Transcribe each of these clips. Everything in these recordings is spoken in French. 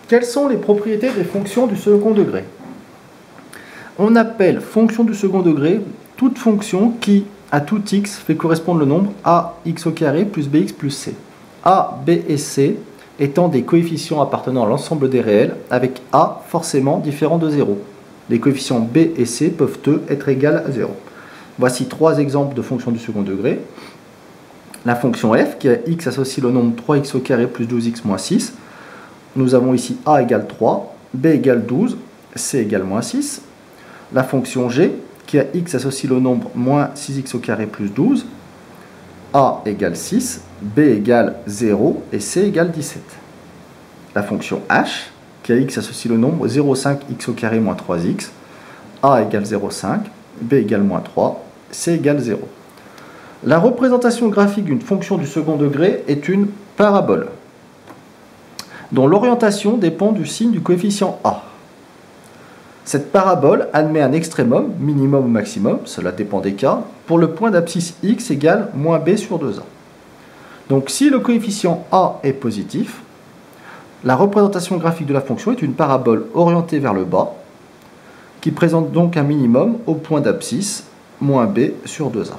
Quelles sont les propriétés des fonctions du second degré? On appelle fonction du second degré toute fonction qui, à tout x, fait correspondre le nombre ax au carré plus bx plus c. A, b et c étant des coefficients appartenant à l'ensemble des réels, avec a forcément différent de 0. Les coefficients b et c peuvent eux être égaux à 0. Voici trois exemples de fonctions du second degré. La fonction f, qui a x associe le nombre 3x au carré plus 12x moins 6. Nous avons ici a égale 3, b égale 12, c égale moins 6. La fonction g, qui a x associe le nombre moins 6x au carré plus 12. A égale 6, b égale 0 et c égale 17. La fonction h, qui a x associe le nombre 0,5x au carré moins 3x. A égale 0,5, b égale moins 3, c égale 0. La représentation graphique d'une fonction du second degré est une parabole, dont l'orientation dépend du signe du coefficient a. Cette parabole admet un extrémum, minimum ou maximum, cela dépend des cas, pour le point d'abscisse x égale moins b sur 2a. Donc si le coefficient a est positif, la représentation graphique de la fonction est une parabole orientée vers le bas, qui présente donc un minimum au point d'abscisse moins b sur 2a.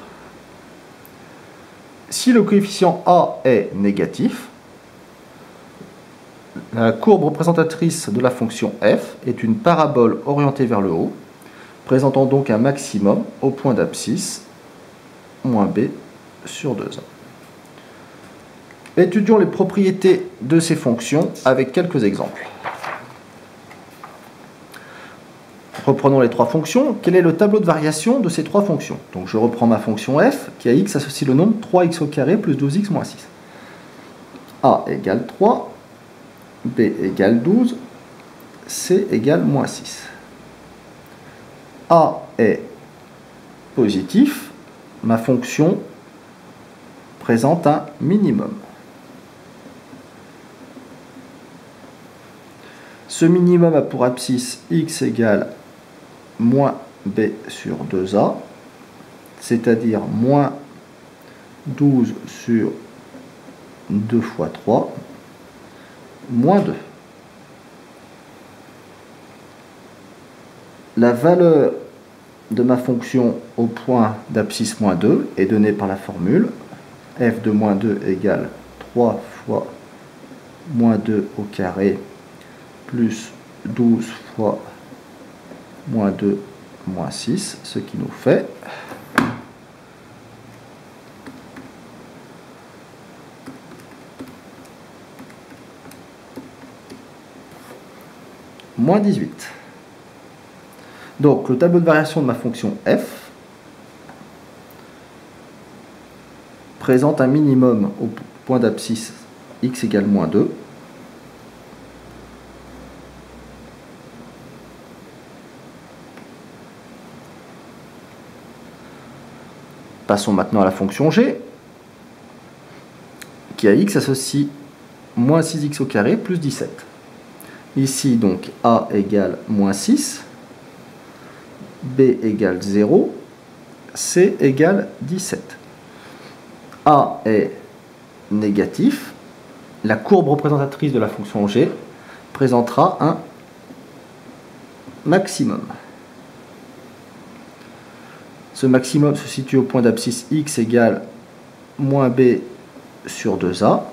Si le coefficient a est négatif, la courbe représentatrice de la fonction f est une parabole orientée vers le haut, présentant donc un maximum au point d'abscisse moins b sur 2a. Étudions les propriétés de ces fonctions avec quelques exemples. Reprenons les trois fonctions. Quel est le tableau de variation de ces trois fonctions? Donc je reprends ma fonction f, qui a x associe le nombre 3x au carré plus 12x moins 6. A égale 3, b égale 12, c égale moins 6. A est positif, ma fonction présente un minimum. Ce minimum a pour abscisse x égale moins b sur 2a, c'est-à-dire moins 12 sur 2 fois 3, moins 2. La valeur de ma fonction au point d'abscisse moins 2 est donnée par la formule f de moins 2 égale 3 fois moins 2 au carré plus 12 fois moins 2 moins 6, ce qui nous fait moins 18. Donc le tableau de variation de ma fonction f présente un minimum au point d'abscisse x égale moins 2. Passons maintenant à la fonction g, qui a x associe moins 6x au carré plus 17. Ici, donc, a égale moins 6, b égale 0, c égale 17. A est négatif. La courbe représentatrice de la fonction g présentera un maximum. Ce maximum se situe au point d'abscisse x égale moins b sur 2a.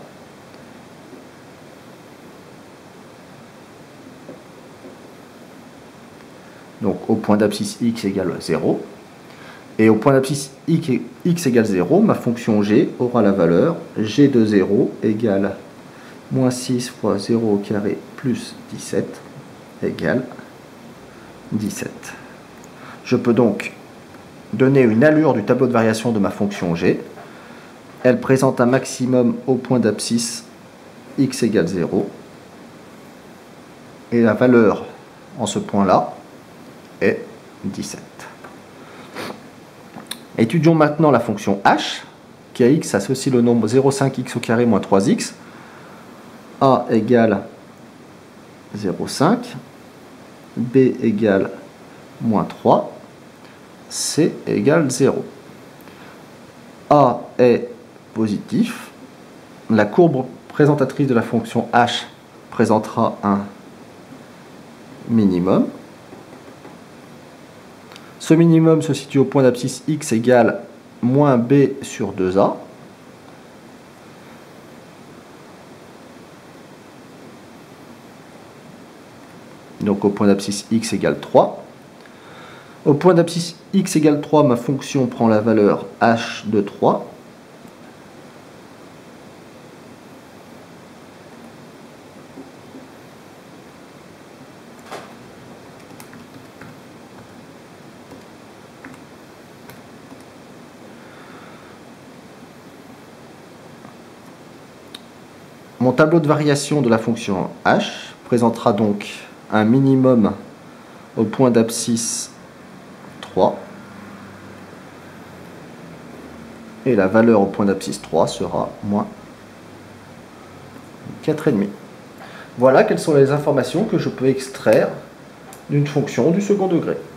Donc au point d'abscisse x égale 0. Et au point d'abscisse x égale 0, ma fonction g aura la valeur g de 0 égale moins 6 fois 0 au carré plus 17 égale 17. Je peux donc donner une allure du tableau de variation de ma fonction g. Elle présente un maximum au point d'abscisse x égale 0. Et la valeur en ce point-là est 17. Étudions maintenant la fonction h, qui a x associe le nombre 0,5x au carré moins 3x. A égale 0,5, b égale moins 3, c égale 0. A est positif. La courbe présentatrice de la fonction h présentera un minimum. Ce minimum se situe au point d'abscisse x égale moins b sur 2a. Donc au point d'abscisse x égale 3. Au point d'abscisse x égale 3, ma fonction prend la valeur h de 3. Mon tableau de variation de la fonction h présentera donc un minimum au point d'abscisse 3 et la valeur au point d'abscisse 3 sera moins 4,5. Voilà quelles sont les informations que je peux extraire d'une fonction du second degré.